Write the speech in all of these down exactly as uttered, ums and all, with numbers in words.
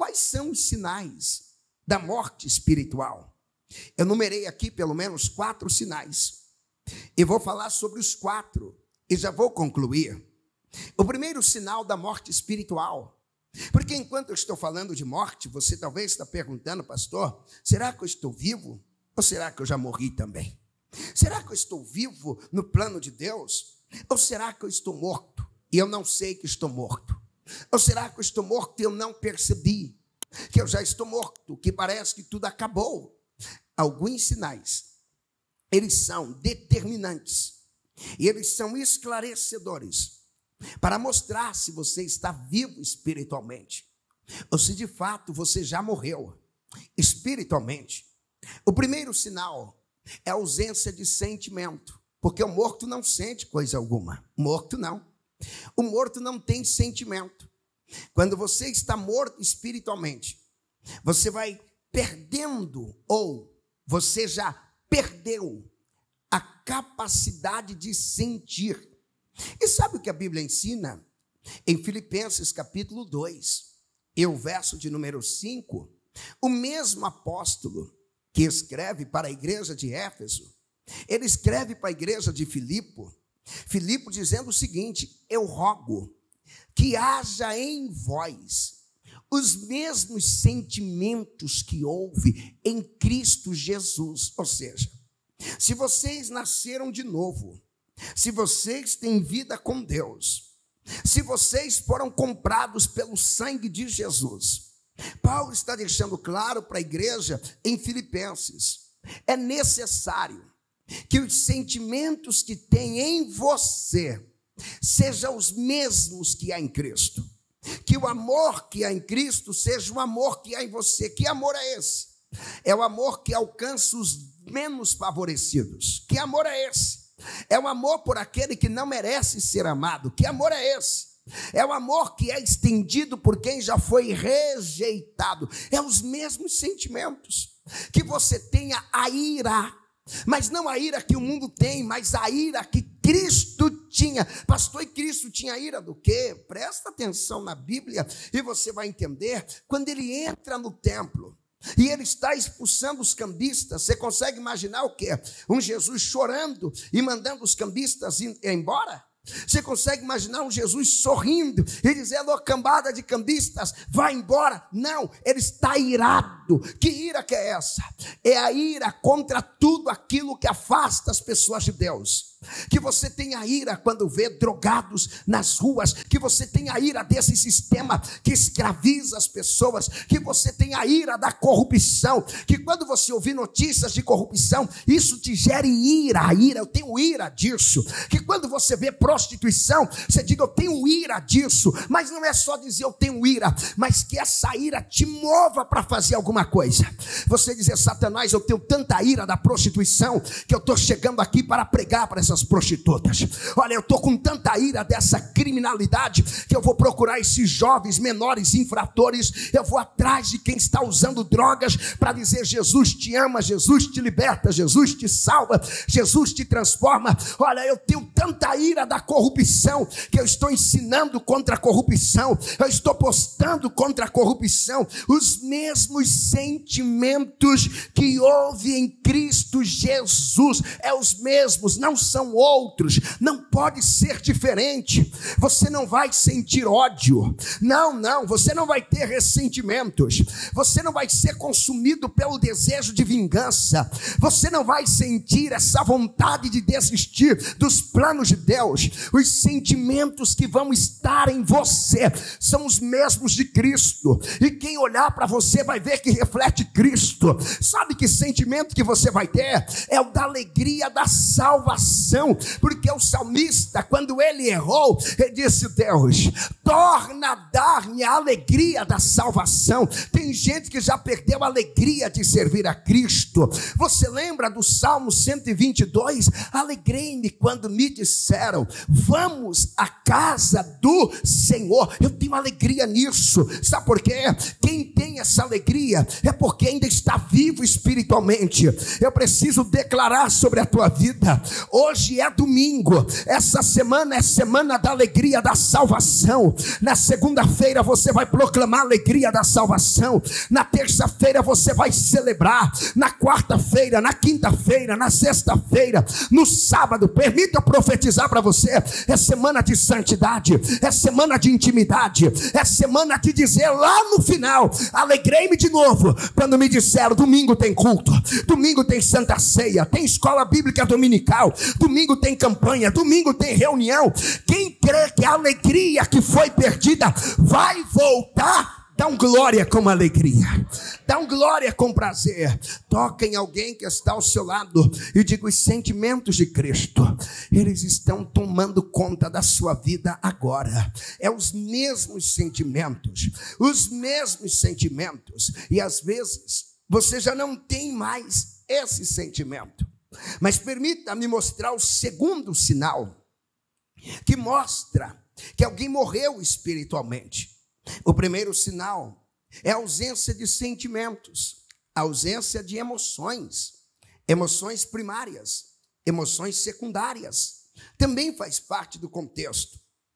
quais são os sinais da morte espiritual? Eu numerei aqui pelo menos quatro sinais. E vou falar sobre os quatro e já vou concluir. O primeiro sinal da morte espiritual. Porque enquanto eu estou falando de morte, você talvez está perguntando, pastor, será que eu estou vivo? Ou será que eu já morri também? Será que eu estou vivo no plano de Deus? Ou será que eu estou morto e eu não sei que estou morto? Ou será que eu estou morto e eu não percebi que eu já estou morto, que parece que tudo acabou? Alguns sinais, eles são determinantes e eles são esclarecedores para mostrar se você está vivo espiritualmente ou se de fato você já morreu espiritualmente. O primeiro sinal é a ausência de sentimento, porque o morto não sente coisa alguma. Morto não. O morto não tem sentimento. Quando você está morto espiritualmente, você vai perdendo ou você já perdeu a capacidade de sentir. E sabe o que a Bíblia ensina? Em Filipenses capítulo dois, e o verso de número cinco, o mesmo apóstolo que escreve para a igreja de Éfeso, ele escreve para a igreja de Filipo, Filipo dizendo o seguinte: eu rogo que haja em vós os mesmos sentimentos que houve em Cristo Jesus. Ou seja, se vocês nasceram de novo, se vocês têm vida com Deus, se vocês foram comprados pelo sangue de Jesus, Paulo está deixando claro para a igreja em Filipenses, é necessário que os sentimentos que tem em você sejam os mesmos que há em Cristo. Que o amor que há em Cristo seja o amor que há em você. Que amor é esse? É o amor que alcança os menos favorecidos. Que amor é esse? É o amor por aquele que não merece ser amado. Que amor é esse? É o amor que é estendido por quem já foi rejeitado. É os mesmos sentimentos. Que você tenha a ira, mas não a ira que o mundo tem, mas a ira que Cristo tinha. Pastor, e Cristo tinha ira do quê? Presta atenção na Bíblia e você vai entender. Quando ele entra no templo e ele está expulsando os cambistas, você consegue imaginar o quê? Um Jesus chorando e mandando os cambistas ir embora? Você consegue imaginar um Jesus sorrindo e dizendo: ó, cambada de cambistas, vai embora? Não, ele está irado. Que ira que é essa? É a ira contra tudo aquilo que afasta as pessoas de Deus. Que você tenha ira quando vê drogados nas ruas, que você tenha ira desse sistema que escraviza as pessoas, que você tenha ira da corrupção, que quando você ouvir notícias de corrupção, isso te gere ira, a ira, eu tenho ira disso. Que quando você vê prostituição, você diga: eu tenho ira disso. Mas não é só dizer eu tenho ira, mas que essa ira te mova para fazer alguma coisa. Você dizer: Satanás, eu tenho tanta ira da prostituição que eu estou chegando aqui para pregar para essas prostitutas. Olha, eu estou com tanta ira dessa criminalidade que eu vou procurar esses jovens menores infratores, eu vou atrás de quem está usando drogas para dizer: Jesus te ama, Jesus te liberta, Jesus te salva, Jesus te transforma. Olha, eu tenho tanta ira da corrupção que eu estou ensinando contra a corrupção, eu estou postando contra a corrupção. Os mesmos sentimentos que houve em Cristo Jesus, é os mesmos, não são outros, não pode ser diferente. Você não vai sentir ódio, não, não, você não vai ter ressentimentos, você não vai ser consumido pelo desejo de vingança, você não vai sentir essa vontade de desistir dos planos de Deus. Os sentimentos que vão estar em você são os mesmos de Cristo, e quem olhar para você vai ver que reflete Cristo. Sabe que sentimento que você vai ter? É o da alegria da salvação, porque o salmista, quando ele errou, ele disse: Deus, torna a dar-me a alegria da salvação. Tem gente que já perdeu a alegria de servir a Cristo. Você lembra do Salmo cento e vinte e dois? Alegrei-me quando me disseram: vamos à casa do Senhor. Eu tenho alegria nisso. Sabe por quê? Quem tem essa alegria é porque ainda está vivo espiritualmente. Eu preciso declarar sobre a tua vida: hoje é domingo, essa semana é semana da alegria da salvação. Na segunda-feira você vai proclamar a alegria da salvação. Na terça-feira você vai celebrar. Na quarta-feira, na quinta-feira, na sexta-feira, no sábado, permita eu profetizar para você: é semana de santidade, é semana de intimidade, é semana de dizer lá no final: alegrei-me de novo quando me disseram: domingo tem culto, domingo tem santa ceia, tem escola bíblica dominical, domingo tem campanha, domingo tem reunião. Quem crê que a alegria que foi perdida vai voltar, dá um glória com alegria, dá um glória com prazer. Toca em alguém que está ao seu lado e diga: os sentimentos de Cristo, eles estão tomando conta da sua vida agora. É os mesmos sentimentos, os mesmos sentimentos. E às vezes você já não tem mais esse sentimento. Mas permita-me mostrar o segundo sinal que mostra que alguém morreu espiritualmente. O primeiro sinal é a ausência de sentimentos, a ausência de emoções, emoções primárias, emoções secundárias, também faz parte do contexto.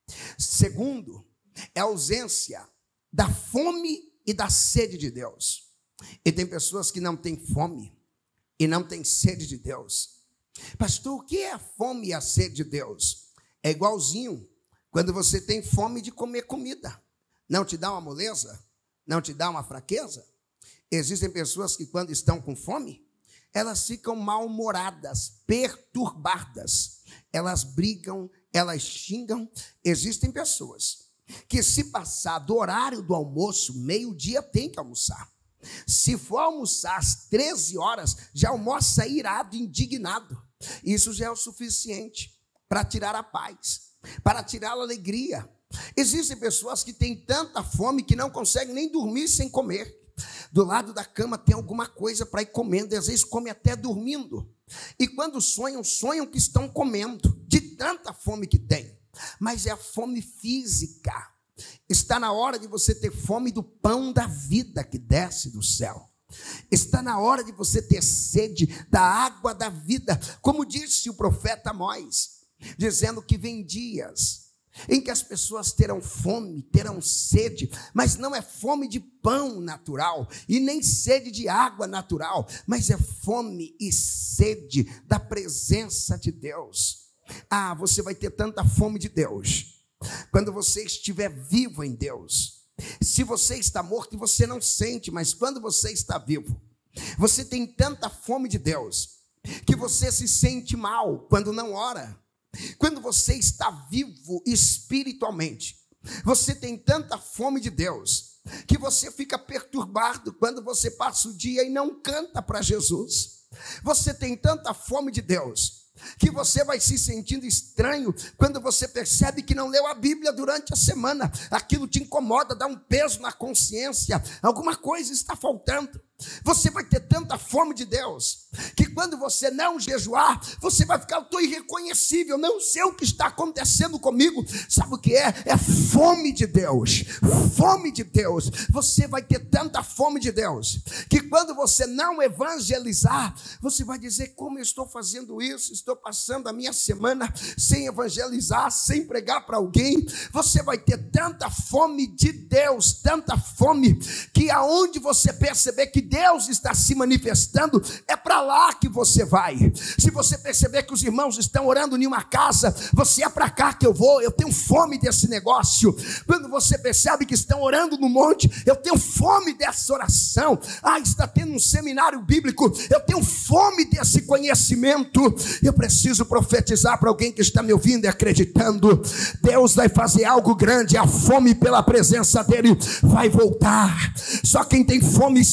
Segundo, é a ausência da fome e da sede de Deus. E tem pessoas que não têm fome e não têm sede de Deus. Pastor, o que é a fome e a sede de Deus? É igualzinho quando você tem fome de comer comida. Não te dá uma moleza? Não te dá uma fraqueza? Existem pessoas que, quando estão com fome, elas ficam mal-humoradas, perturbadas. Elas brigam, elas xingam. Existem pessoas que, se passar do horário do almoço, meio-dia tem que almoçar. Se for almoçar às treze horas, já almoça irado, indignado. Isso já é o suficiente para tirar a paz, para tirar a alegria. Existem pessoas que têm tanta fome que não conseguem nem dormir sem comer. Do lado da cama tem alguma coisa para ir comendo, e às vezes come até dormindo. E quando sonham, sonham que estão comendo, de tanta fome que tem. Mas é a fome física. Está na hora de você ter fome do pão da vida que desce do céu. Está na hora de você ter sede da água da vida, como disse o profeta Amós, dizendo que vem dias em que as pessoas terão fome, terão sede, mas não é fome de pão natural e nem sede de água natural, mas é fome e sede da presença de Deus. Ah, você vai ter tanta fome de Deus quando você estiver vivo em Deus. Se você está morto, você não sente, mas quando você está vivo, você tem tanta fome de Deus que você se sente mal quando não ora. Quando você está vivo espiritualmente, você tem tanta fome de Deus que você fica perturbado quando você passa o dia e não canta para Jesus. Você tem tanta fome de Deus que você vai se sentindo estranho quando você percebe que não leu a Bíblia durante a semana. Aquilo te incomoda, dá um peso na consciência, alguma coisa está faltando. Você vai ter tanta fome de Deus que quando você não jejuar, você vai ficar: eu estou irreconhecível, não sei o que está acontecendo comigo. Sabe o que é? É fome de Deus, fome de Deus. Você vai ter tanta fome de Deus que quando você não evangelizar, você vai dizer: como eu estou fazendo isso? Estou passando a minha semana sem evangelizar, sem pregar para alguém. Você vai ter tanta fome de Deus, tanta fome, que aonde você perceber que Deus está se manifestando, é para lá que você vai. Se você perceber que os irmãos estão orando em uma casa, você é para cá que eu vou. Eu tenho fome desse negócio. Quando você percebe que estão orando no monte, eu tenho fome dessa oração. Ah, está tendo um seminário bíblico, eu tenho fome desse conhecimento. Eu preciso profetizar para alguém que está me ouvindo e acreditando: Deus vai fazer algo grande. A fome pela presença dele vai voltar. Só quem tem fome e sede de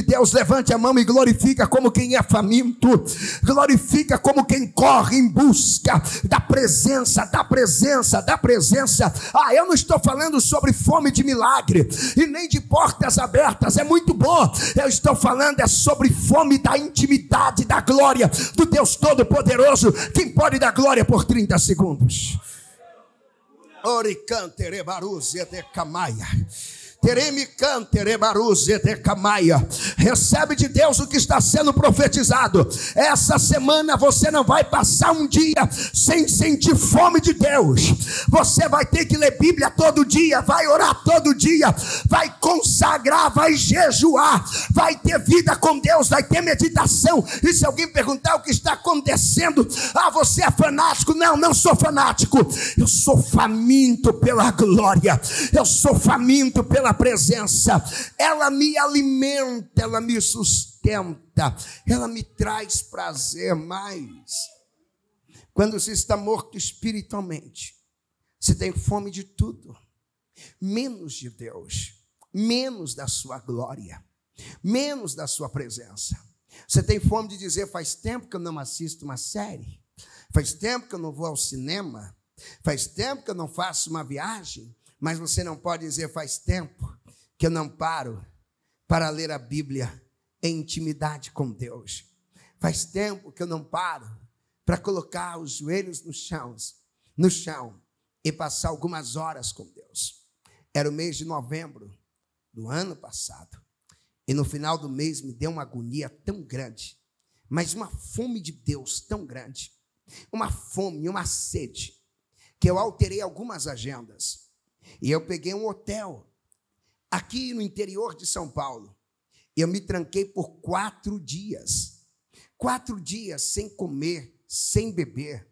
Deus, levante a mão e glorifica como quem é faminto, glorifica como quem corre em busca da presença, da presença, da presença. Ah, eu não estou falando sobre fome de milagre e nem de portas abertas, é muito bom. Eu estou falando é sobre fome da intimidade, da glória do Deus Todo-Poderoso. Quem pode dar glória por trinta segundos? Oricante baruze de camaia. Recebe de Deus o que está sendo profetizado. Essa semana você não vai passar um dia sem sentir fome de Deus. Você vai ter que ler Bíblia todo dia, vai orar todo dia, vai consagrar, vai jejuar, vai ter vida com Deus, vai ter meditação. E se alguém perguntar o que está acontecendo, ah, você é fanático? Não, não sou fanático. Eu sou faminto pela glória, eu sou faminto pela presença. Ela me alimenta, ela me sustenta, ela me traz prazer. Mais quando você está morto espiritualmente, você tem fome de tudo, menos de Deus, menos da sua glória, menos da sua presença. Você tem fome de dizer: faz tempo que eu não assisto uma série, faz tempo que eu não vou ao cinema, faz tempo que eu não faço uma viagem. Mas você não pode dizer: faz tempo que eu não paro para ler a Bíblia em intimidade com Deus. Faz tempo que eu não paro para colocar os joelhos no chão, no chão e passar algumas horas com Deus. Era o mês de novembro do ano passado. E no final do mês me deu uma agonia tão grande, mas uma fome de Deus tão grande, uma fome, uma sede, que eu alterei algumas agendas. E eu peguei um hotel aqui no interior de São Paulo. Eu me tranquei por quatro dias. Quatro dias sem comer, sem beber.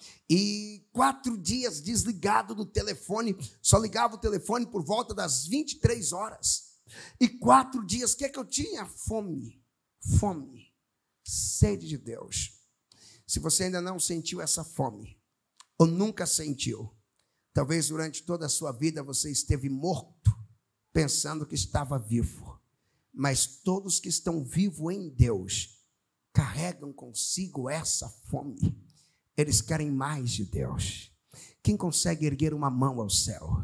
E quatro dias desligado do telefone. Só ligava o telefone por volta das vinte e três horas. E quatro dias, o que é que eu tinha? Fome. Fome. Sede de Deus. Se você ainda não sentiu essa fome, ou nunca sentiu, talvez durante toda a sua vida você esteve morto, pensando que estava vivo. Mas todos que estão vivos em Deus carregam consigo essa fome. Eles querem mais de Deus. Quem consegue erguer uma mão ao céu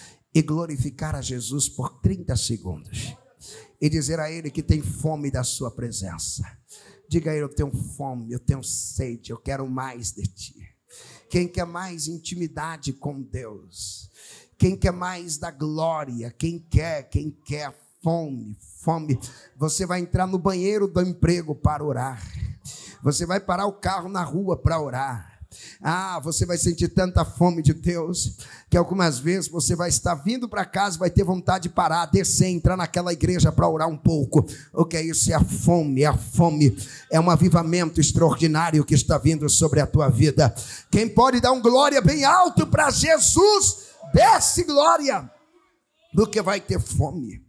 e glorificar a Jesus por trinta segundos e dizer a Ele que tem fome da sua presença? Diga a Ele: eu tenho fome, eu tenho sede, eu quero mais de Ti. Quem quer mais intimidade com Deus? Quem quer mais da glória? Quem quer, quem quer fome, fome. Você vai entrar no banheiro do emprego para orar. Você vai parar o carro na rua para orar. Ah, você vai sentir tanta fome de Deus, que algumas vezes você vai estar vindo para casa, vai ter vontade de parar, descer, entrar naquela igreja para orar um pouco. O que é isso? É a fome, é a fome, é um avivamento extraordinário que está vindo sobre a tua vida. Quem pode dar um glória bem alto para Jesus, desce glória, porque vai ter fome.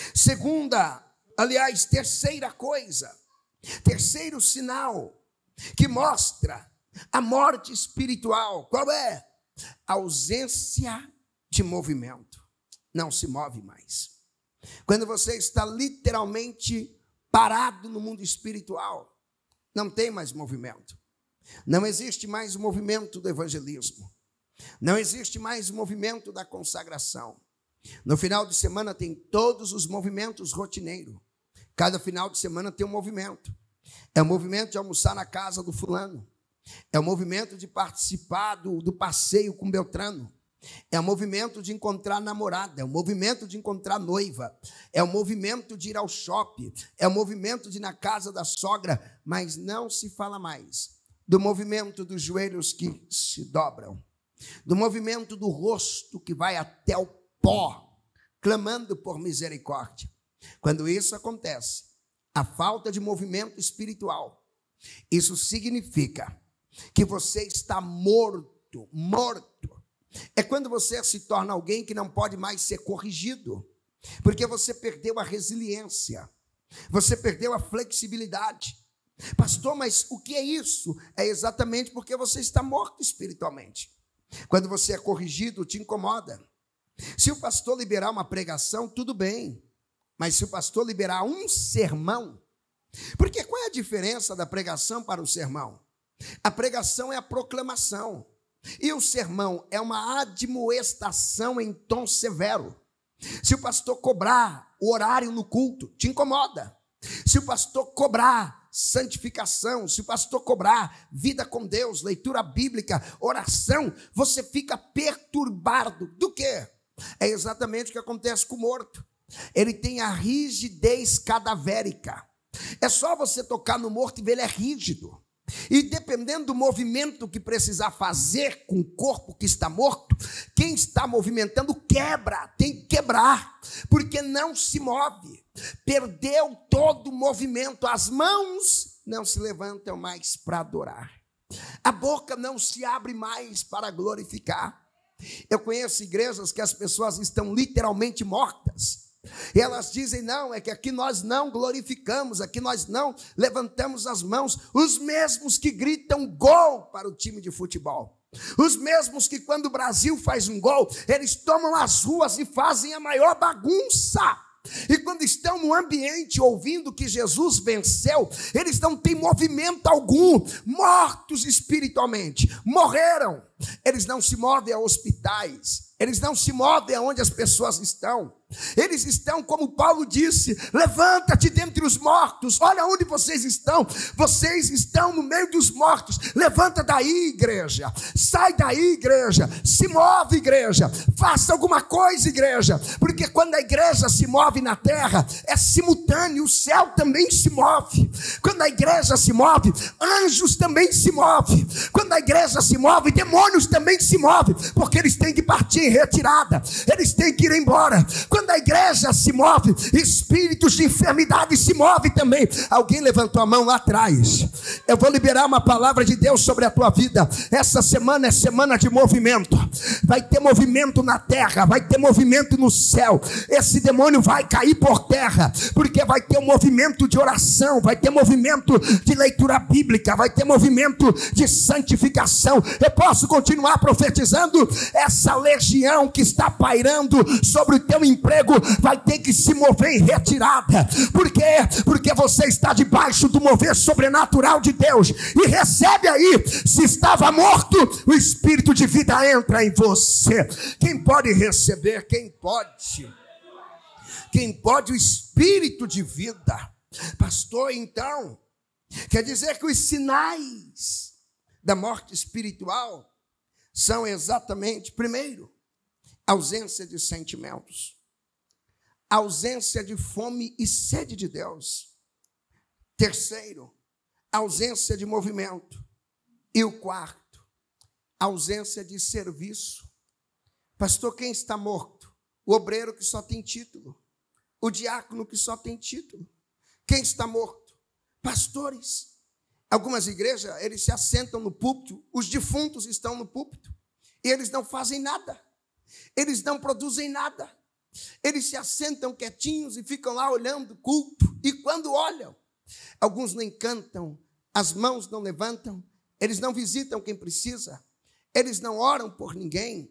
Segunda, aliás, terceira coisa, terceiro sinal que mostra a morte espiritual, qual é? A ausência de movimento. Não se move mais. Quando você está literalmente parado no mundo espiritual, não tem mais movimento. Não existe mais o movimento do evangelismo. Não existe mais o movimento da consagração. No final de semana tem todos os movimentos rotineiros. Cada final de semana tem um movimento. É o movimento de almoçar na casa do fulano. É o movimento de participar do, do passeio com Beltrano. É o movimento de encontrar namorada. É o movimento de encontrar noiva. É o movimento de ir ao shopping. É o movimento de ir na casa da sogra. Mas não se fala mais do movimento dos joelhos que se dobram, do movimento do rosto que vai até o pó, clamando por misericórdia. Quando isso acontece, a falta de movimento espiritual, isso significa que você está morto, morto. É quando você se torna alguém que não pode mais ser corrigido, porque você perdeu a resiliência, você perdeu a flexibilidade. Pastor, mas o que é isso? É exatamente porque você está morto espiritualmente. Quando você é corrigido, te incomoda. Se o pastor liberar uma pregação, tudo bem. Mas se o pastor liberar um sermão, porque qual é a diferença da pregação para o sermão? A pregação é a proclamação, e o sermão é uma admoestação em tom severo. Se o pastor cobrar o horário no culto, te incomoda. Se o pastor cobrar santificação, se o pastor cobrar vida com Deus, leitura bíblica, oração, você fica perturbado. Do quê? É exatamente o que acontece com o morto. Ele tem a rigidez cadavérica. É só você tocar no morto e ver, ele é rígido. E dependendo do movimento que precisar fazer com o corpo que está morto, quem está movimentando quebra, tem que quebrar, porque não se move. Perdeu todo o movimento, as mãos não se levantam mais para adorar, a boca não se abre mais para glorificar. Eu conheço igrejas que as pessoas estão literalmente mortas. E elas dizem, não, é que aqui nós não glorificamos, aqui nós não levantamos as mãos. Os mesmos que gritam gol para o time de futebol, os mesmos que quando o Brasil faz um gol, eles tomam as ruas e fazem a maior bagunça. E quando estão no ambiente ouvindo que Jesus venceu, eles não têm movimento algum, mortos espiritualmente, morreram. Eles não se movem a hospitais, eles não se movem aonde as pessoas estão. Eles estão, como Paulo disse, levanta-te dentre os mortos. Olha onde vocês estão. Vocês estão no meio dos mortos. Levanta daí, igreja. Sai daí, igreja. Se move, igreja. Faça alguma coisa, igreja. Porque quando a igreja se move na terra, é simultâneo. O céu também se move. Quando a igreja se move, anjos também se movem. Quando a igreja se move, demônios também se movem. Porque eles têm que partir em retirada. Eles têm que ir embora. Quando a igreja se move, espíritos de enfermidade se movem também. Alguém levantou a mão lá atrás. Eu vou liberar uma palavra de Deus sobre a tua vida. Essa semana é semana de movimento. Vai ter movimento na terra, vai ter movimento no céu. Esse demônio vai cair por terra, porque vai ter um movimento de oração, vai ter movimento de leitura bíblica, vai ter movimento de santificação. Eu posso continuar profetizando? Essa legião que está pairando sobre o teu emprego vai ter que se mover em retirada. Por quê? Porque você está debaixo do mover sobrenatural de Deus. E recebe aí, se estava morto, o espírito de vida entra em você. Quem pode receber? Quem pode? Quem pode o espírito de vida? Pastor, então, quer dizer que os sinais da morte espiritual são exatamente, primeiro, ausência de sentimentos, ausência de fome e sede de Deus. Terceiro, ausência de movimento. E o quarto, ausência de serviço. Pastor, quem está morto? O obreiro que só tem título, o diácono que só tem título. Quem está morto? Pastores. Algumas igrejas, eles se assentam no púlpito, os defuntos estão no púlpito, e eles não fazem nada, eles não produzem nada. Eles se assentam quietinhos e ficam lá olhando o culto. E quando olham, alguns nem cantam, as mãos não levantam, eles não visitam quem precisa, eles não oram por ninguém.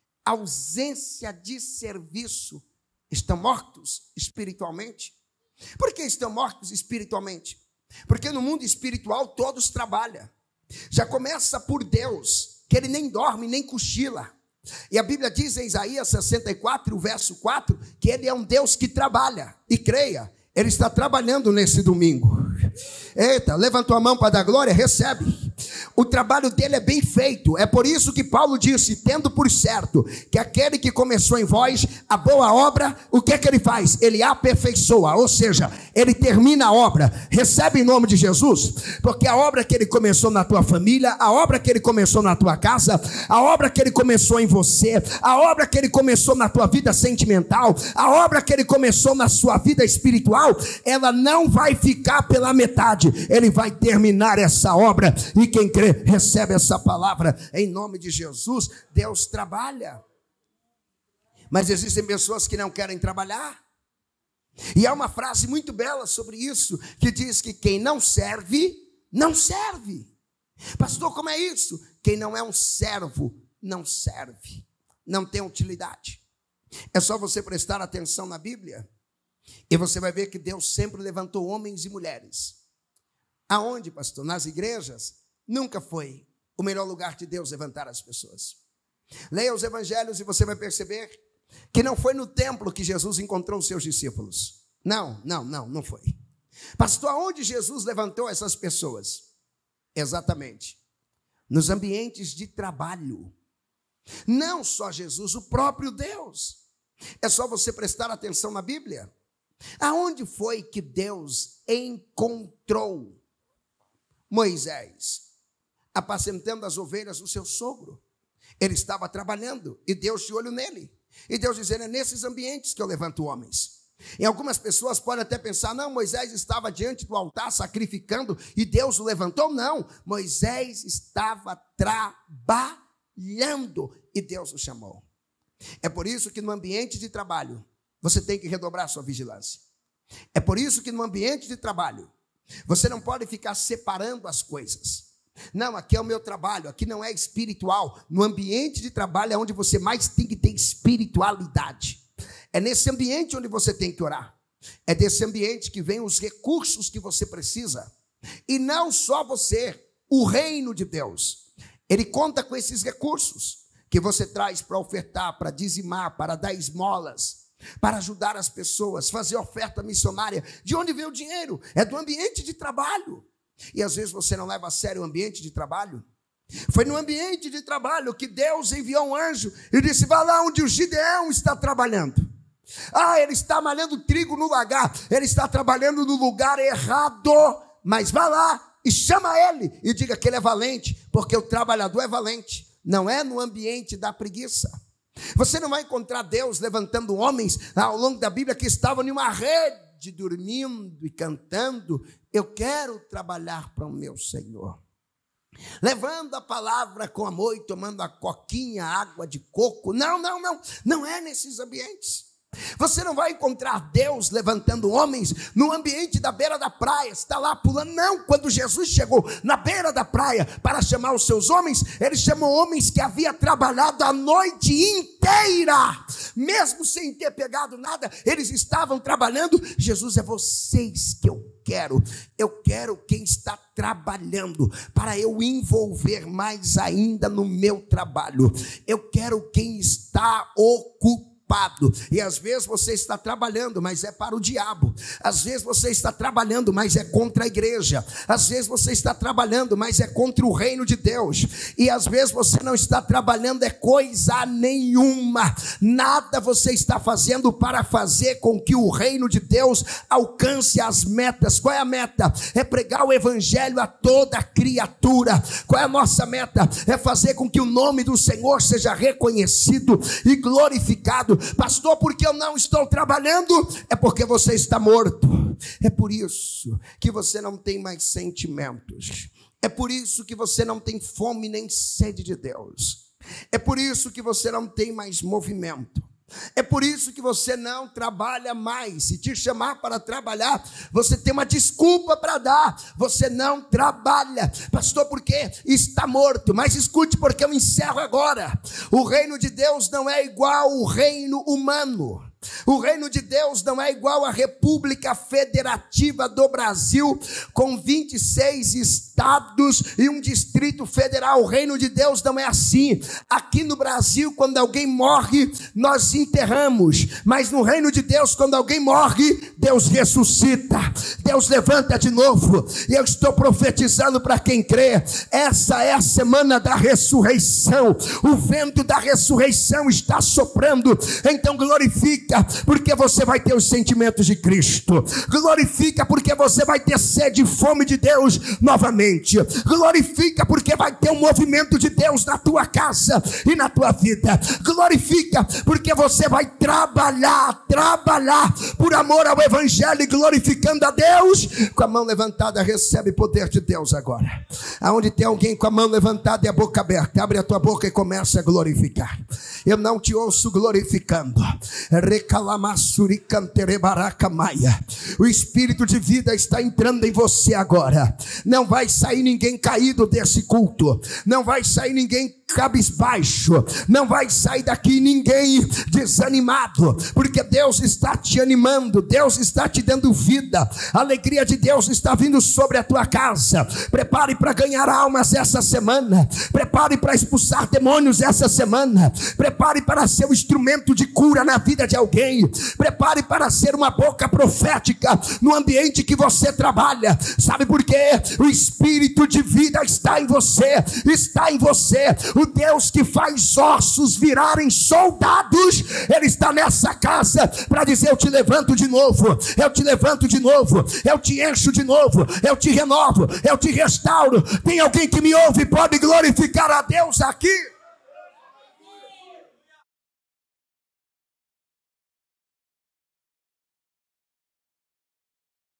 Ausência de serviço. Estão mortos espiritualmente. Por que estão mortos espiritualmente? Porque no mundo espiritual todos trabalham. Já começa por Deus, que ele nem dorme, nem cochila. E a Bíblia diz em Isaías sessenta e quatro, verso quatro, que ele é um Deus que trabalha. E creia, ele está trabalhando nesse domingo. Eita, levantou a mão para dar glória, recebe. O trabalho dele é bem feito. É por isso que Paulo disse, tendo por certo que aquele que começou em vós a boa obra, o que é que ele faz? Ele aperfeiçoa, ou seja, ele termina a obra. Recebe em nome de Jesus, porque a obra que ele começou na tua família, a obra que ele começou na tua casa, a obra que ele começou em você, a obra que ele começou na tua vida sentimental, a obra que ele começou na sua vida espiritual, ela não vai ficar pela metade. Ele vai terminar essa obra. E quem crê, recebe essa palavra em nome de Jesus. Deus trabalha, mas existem pessoas que não querem trabalhar. E há uma frase muito bela sobre isso, que diz que quem não serve, não serve. Pastor, como é isso? Quem não é um servo, não serve, não tem utilidade. É só você prestar atenção na Bíblia. E você vai ver que Deus sempre levantou homens e mulheres. Aonde, pastor? Nas igrejas? Nunca foi o melhor lugar de Deus levantar as pessoas. Leia os evangelhos e você vai perceber que não foi no templo que Jesus encontrou os seus discípulos. Não, não, não, não foi. Pastor, aonde Jesus levantou essas pessoas? Exatamente, nos ambientes de trabalho. Não só Jesus, o próprio Deus. É só você prestar atenção na Bíblia. Aonde foi que Deus encontrou Moisés? Apacentando as ovelhas do seu sogro. Ele estava trabalhando e Deus de olho nele. E Deus dizendo, é nesses ambientes que eu levanto homens. E algumas pessoas podem até pensar, não, Moisés estava diante do altar sacrificando e Deus o levantou. Não, Moisés estava trabalhando e Deus o chamou. É por isso que no ambiente de trabalho, você tem que redobrar sua vigilância. É por isso que no ambiente de trabalho, você não pode ficar separando as coisas. Não, aqui é o meu trabalho, aqui não é espiritual. No ambiente de trabalho é onde você mais tem que ter espiritualidade. É nesse ambiente onde você tem que orar. É desse ambiente que vem os recursos que você precisa. E não só você, o reino de Deus. Ele conta com esses recursos que você traz para ofertar, para dizimar, para dar esmolas, para ajudar as pessoas, fazer oferta missionária. De onde vem o dinheiro? É do ambiente de trabalho. E às vezes você não leva a sério o ambiente de trabalho. Foi no ambiente de trabalho que Deus enviou um anjo e disse, vá lá onde o Gideão está trabalhando. Ah, ele está malhando trigo no lagar, ele está trabalhando no lugar errado, mas vá lá e chama ele e diga que ele é valente, porque o trabalhador é valente, não é no ambiente da preguiça. Você não vai encontrar Deus levantando homens ao longo da Bíblia que estavam em uma rede, dormindo e cantando, eu quero trabalhar para o meu Senhor. Levando a palavra com amor e tomando a coquinha, água de coco. Não, não, não, não é nesses ambientes. Você não vai encontrar Deus levantando homens no ambiente da beira da praia, está lá pulando. Não, quando Jesus chegou na beira da praia para chamar os seus homens, ele chamou homens que havia trabalhado a noite inteira, mesmo sem ter pegado nada, eles estavam trabalhando. Jesus, é vocês que eu quero, eu quero quem está trabalhando, para eu envolver mais ainda no meu trabalho. Eu quero quem está ocupado. E às vezes você está trabalhando, mas é para o diabo. Às vezes você está trabalhando, mas é contra a igreja. Às vezes você está trabalhando, mas é contra o reino de Deus. E às vezes você não está trabalhando é coisa nenhuma. Nada você está fazendo para fazer com que o reino de Deus alcance as metas. Qual é a meta? É pregar o evangelho a toda criatura. Qual é a nossa meta? É fazer com que o nome do Senhor seja reconhecido e glorificado. Pastor, porque eu não estou trabalhando? É porque você está morto. É por isso que você não tem mais sentimentos. É por isso que você não tem fome nem sede de Deus. É por isso que você não tem mais movimento. É por isso que você não trabalha mais. Se te chamar para trabalhar, você tem uma desculpa para dar. Você não trabalha. Pastor, porque está morto. Mas escute, porque eu encerro agora. O reino de Deus não é igual ao reino humano. O reino de Deus não é igual à República Federativa do Brasil, com vinte e seis estados e um distrito federal. O reino de Deus não é assim. Aqui no Brasil, quando alguém morre, nós enterramos. Mas no reino de Deus, quando alguém morre, Deus ressuscita. Deus levanta de novo. E eu estou profetizando para quem crê. Essa é a semana da ressurreição. O vento da ressurreição está soprando. Então glorifica, porque você vai ter os sentimentos de Cristo. Glorifica, porque você vai ter sede e fome de Deus novamente. Glorifica, porque vai ter um movimento de Deus na tua casa e na tua vida. Glorifica, porque você vai trabalhar, trabalhar por amor ao evangelho e glorificando a Deus. Com a mão levantada, recebe poder de Deus agora. Aonde tem alguém com a mão levantada e a boca aberta, abre a tua boca e começa a glorificar. Eu não te ouço glorificando. O espírito de vida está entrando em você agora. Não vai sair ninguém caído desse culto. Não vai sair ninguém cabisbaixo. Não vai sair daqui ninguém desanimado, porque Deus está te animando. Deus está te dando vida. A alegria de Deus está vindo sobre a tua casa. Prepare para ganhar almas essa semana. Prepare para expulsar demônios essa semana. Prepare para ser um instrumento de cura na vida de alguém. Prepare para ser uma boca profética no ambiente que você trabalha. Sabe por quê? O espírito de vida está em você. Está em você. O Deus que faz ossos virarem soldados, Ele está nessa casa para dizer: eu te levanto de novo, eu te levanto de novo, eu te encho de novo, eu te renovo, eu te restauro. Tem alguém que me ouve e pode glorificar a Deus aqui?